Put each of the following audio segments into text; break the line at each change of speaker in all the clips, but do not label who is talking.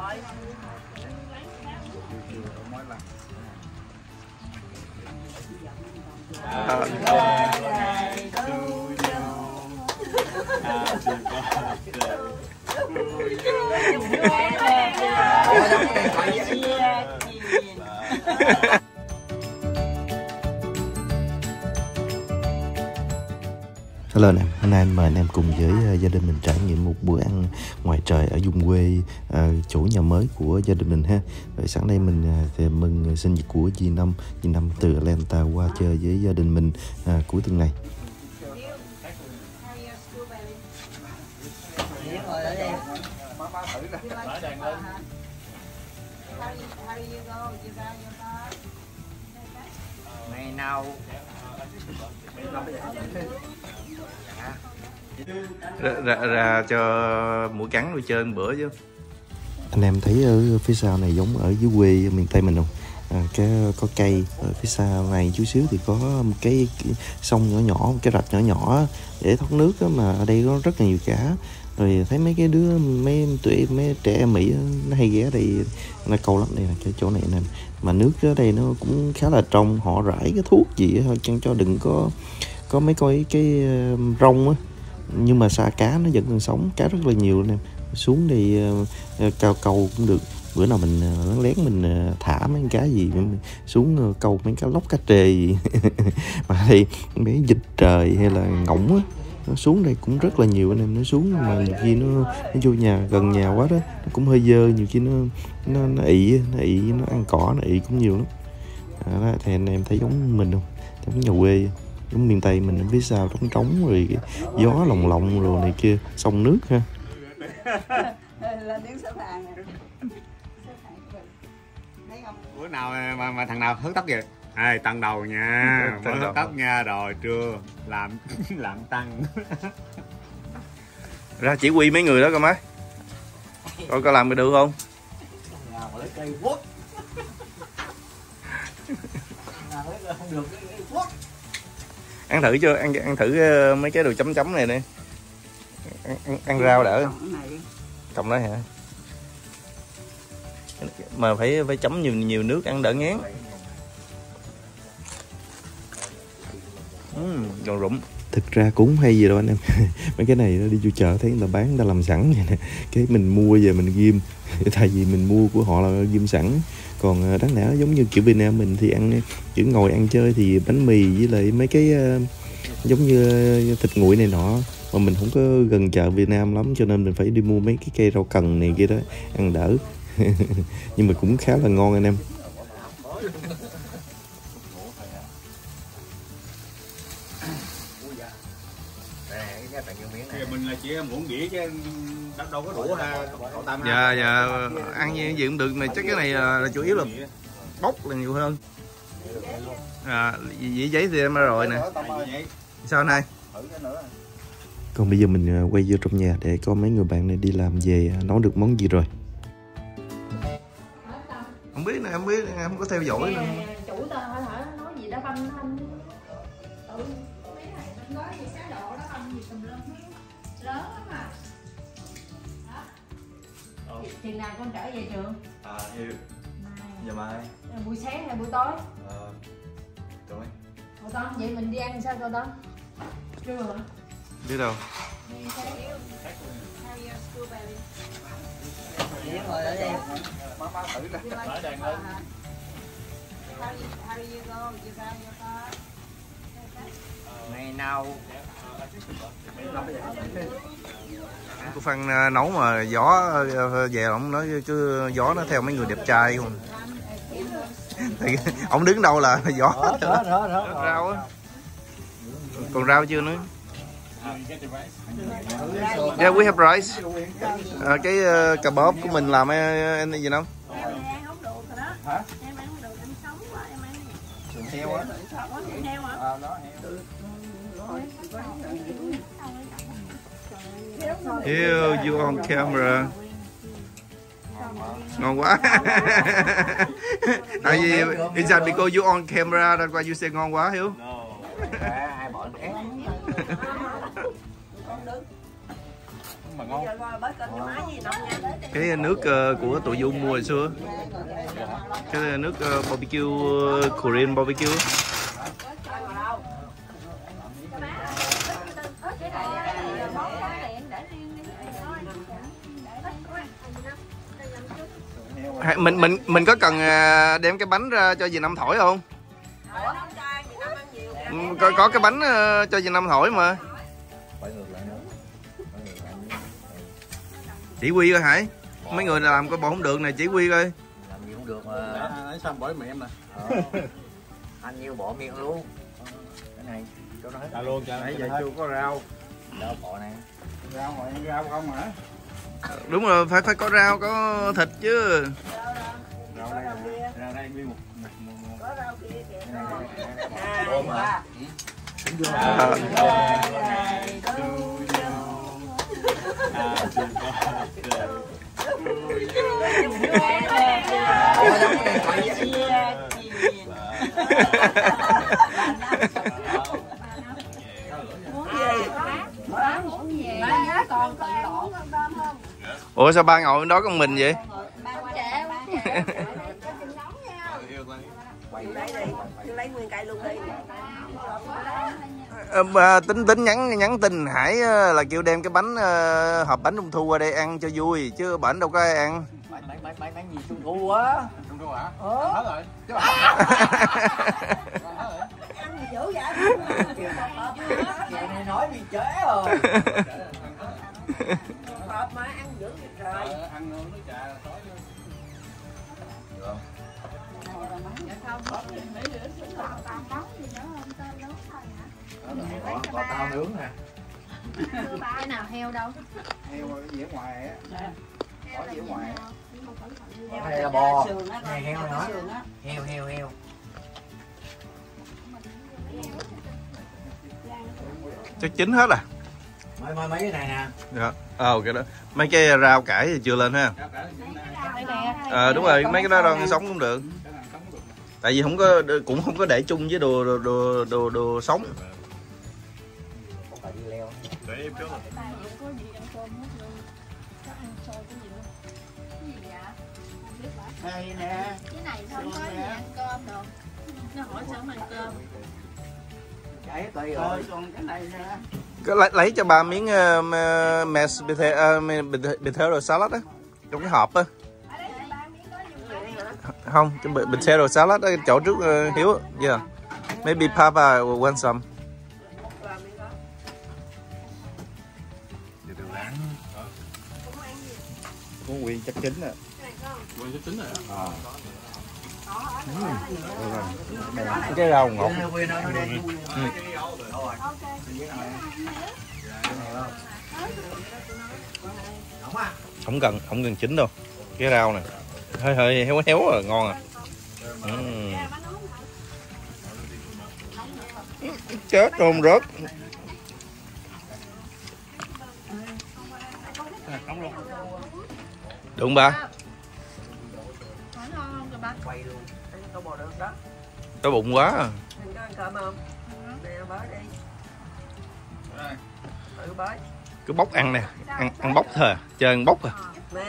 Hello anh em, hôm nay anh mời anh em cùng với gia đình mình trải nghiệm một bữa ăn ngoài trời ở vùng quê, chỗ nhà mới của gia đình mình ha. Rồi sáng nay mình thì mừng sinh nhật của dì Năm từ Atlanta qua chơi với gia đình mình cuối tuần này.
Ngày nào
ra cho mũi cắn rồi chơi một bữa chứ. Anh em thấy ở phía sau này giống ở dưới quê miền Tây mình không? Có cây ở phía sau này chút xíu thì có một cái sông nhỏ nhỏ, một cái rạch nhỏ nhỏ để thoát nước đó, mà ở đây có rất là nhiều cá. Rồi thấy mấy cái đứa mấy trẻ em Mỹ nó hay ghé đây, nó câu lắm. Đây là cái chỗ này nè, mà nước ở đây nó cũng khá là trong, họ rải cái thuốc gì thôi cho đừng có mấy cái rong á, nhưng mà xa cá nó vẫn còn sống, cá rất là nhiều nè. Xuống đây cao câu cũng được. Bữa nào mình lén mình thả mấy cá gì xuống câu mấy cá lóc, cá trê gì mà đây mấy vịt trời hay là ngỗng á, nó xuống đây cũng rất là nhiều anh em. Nó xuống mà nhiều khi nó vô nhà, gần nhà quá đó, nó cũng hơi dơ, nhiều khi nó ị, nó ăn cỏ, nó ị cũng nhiều lắm. Đó, thì anh em thấy giống mình không? Giống nhà quê, giống miền Tây mình, phía sau trống rồi gió lồng rồi này kia, sông nước ha.
bữa nào mà thằng nào hớt tóc vậy? Tăng đầu nha, mới hớt tóc nha, rồi trưa làm tăng.
Ra chỉ huy mấy người đó coi má, coi có làm được không?
Lấy cây quất. Không được quất.
Ăn thử chưa? Ăn thử mấy cái đồ chấm này nè. Ăn rau đỡ. Cộng đó hả? Mà phải chấm nhiều nước ăn đỡ ngán. Giòn rụm. Thực ra cũng hay gì đâu anh em. Mấy cái này nó đi vô chợ thấy người ta bán, người ta làm sẵn vậy nè, cái mình mua về mình ghim. Tại vì mình mua của họ là ghim sẵn. Còn đáng lẽ giống như kiểu Việt Nam mình thì ăn kiểu ngồi ăn chơi thì bánh mì với lại mấy cái giống như thịt nguội này nọ, mà mình không có gần chợ Việt Nam lắm, cho nên mình phải đi mua mấy cái cây rau cần này kia đó ăn đỡ. Nhưng mà cũng khá là ngon anh em.
Mình là chỉ muỗng dĩa chứ đâu có đũa ha.
Dạ ăn gì cũng được, mà chắc cái này là chủ yếu là bốc là nhiều hơn. Dĩa giấy thì em đã rồi nè. Sao này? Còn bây giờ mình quay vô trong nhà để có mấy người bạn này đi làm về nấu được món gì rồi. Không biết nè, em không có theo dõi nữa.
Chủ tao hả nói gì đó banh mấy này nói gì cá độ đó banh gì tùm lum lớn lắm mà. Chừng nào con trở về trường?
Hiểu. Giờ mai.
Buổi sáng hay buổi tối?
Tối.
Ủa Tân, vậy mình đi ăn sao coi Tân? Trưa hả?
Biết đâu.
Ngày nào
Cô Phan nấu mà gió về ông nói cứ gió nó theo mấy người đẹp trai không. Thì ông đứng đâu là gió. Rau á. Còn rau chưa nữa? Yeah, we have rice. Cái cà bóp của mình làm anh gì không?
Em ăn không được rồi đó. Hả? Em ăn không được, em sống quá, em ăn.
sườn heo á.
Sườn heo hả?
Đó heo.
Ew, you on camera. Ngon quá. Tại vì is that because you on camera that's why you say ngon quá Hiếu?
Ai bọn khác. mà ngon.
Cái nước của tụi Du mua hồi xưa, cái nước barbecue, Korean barbecue. Mình có cần đem cái bánh ra cho dì Năm thổi không? Có cái bánh cho dì Năm thổi mà. Chỉ huy coi Hải, mấy người làm coi bộ không được này, chỉ huy coi.
Làm gì cũng được mà.
Đấy xong bởi mẹ em nè.
Ăn nhiêu bộ miệng luôn. Cái này cho nó hết.
Dạ luôn cho. Nãy giờ chưa có rau.
Rau bò này.
Rau ngoài rau không hả?
Đúng rồi, phải có rau, có thịt chứ.
Rau đây nguyên một.
Có rau kia kìa.
Bò mà.
Ủa sao ba ngồi đó con mình vậy?
Lấy nguyên cây luôn đi.
Tính nhắn tin Hải là kêu đem cái bánh hộp bánh trung thu qua đây ăn cho vui chứ bển đâu có ai ăn.
Bánh gì trung thu á?
Trung thu hả? Hết rồi.
Ăn gì dữ vậy?
Vậy này nói bị trễ rồi.
Hộp mà ăn dữ vậy rồi.
Ăn nước trà tối.
Được không? Có tao nướng nè.
Cái nào heo đâu?
Heo cái gì ở ngoài á. Có gì ở ngoài á.
Đây là bò. Này heo nữa. Heo.
Chắc chín hết à?
Mấy cái này nè.
Dạ. Cái đó. Mấy cái rau cải thì chưa lên ha. Đúng rồi, mấy cái đó đang sống cũng được. Tại vì cũng không có để chung với đồ sống.
Để em trước rồi.
Đây nè.
Cái này không có gì ăn cơm được. Nó hỏi sao không ăn cơm.
Vậy tùy rồi, còn cái này nè.
Lấy cho ba miếng mashed potato salad á, trong cái hộp á. Không, cái potato salad ở chỗ trước Hiếu. Yeah. Maybe Papa will want some. Có nguyên chắc chín à.
Nguyên chắc chín rồi á.
Cái rau ngọt. Không cần chín đâu. Cái rau này hơi héo rồi, ngon à. Chết không rớt. Đúng ba.
Quay luôn.
Có bò được đó.
Đói bụng quá à.
Mình có ăn cơm không? Nè bới đi. Tự bới.
Cứ bóc ăn nè, ăn bóc thôi, chơi ăn bóc à.
Nè.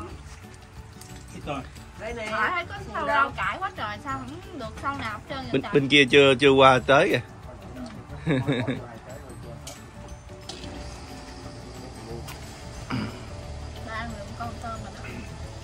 Đây nè.
Hỏi có sâu rau cải quá trời sao không được sâu nào hết trơn vậy?
Bên kia chưa qua tới kìa.
Ba ăn được con tôm mà đó.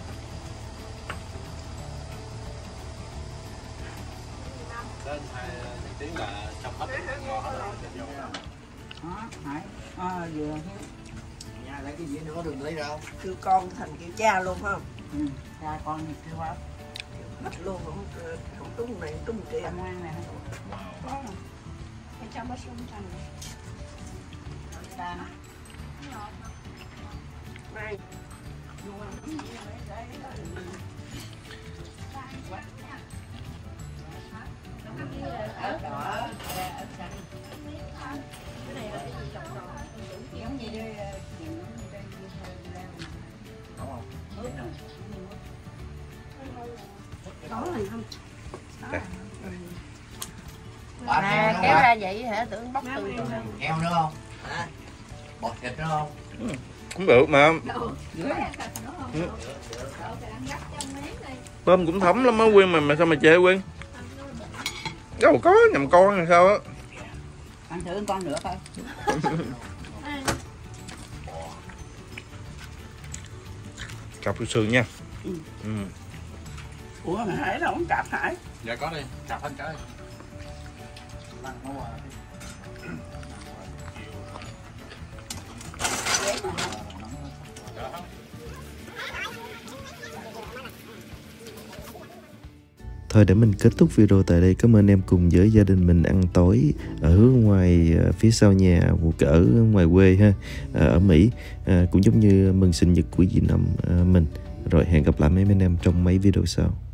Tiếng là xong hết ngon hết rồi.
Hải. Vừa
Nhà lấy cái gì nữa đừng lấy rau.
kêu con thành kêu cha luôn phải không?
Cha con thì kêu quá.
Mất luôn, không trúng này, trúng kia.
Cảm ơn nè. Cái trong bát sung trong này. Ta nè.
Này.
Giống như đây.
Đó là không.
Nè, kéo ra vậy hả? Tưởng bóc từ
Heo nữa không? Bọt thịt nữa không?
Cũng được mà. Tôm cũng thấm lắm á Quyên, mà sao mà chê Quyên? Đâu có nhầm con hay sao á.
Ăn thử con nữa coi.
Cặp sườn nha.
Ủa mà Hải đâu không cặp Hải?
Dạ có đi, cặp hết cái.
Thôi để mình kết thúc video tại đây. Cảm ơn em cùng với gia đình mình ăn tối ở ngoài phía sau nhà, ở ngoài quê ha, ở Mỹ, cũng giống như mừng sinh nhật của dì Năm mình. Rồi hẹn gặp lại mấy anh em trong mấy video sau.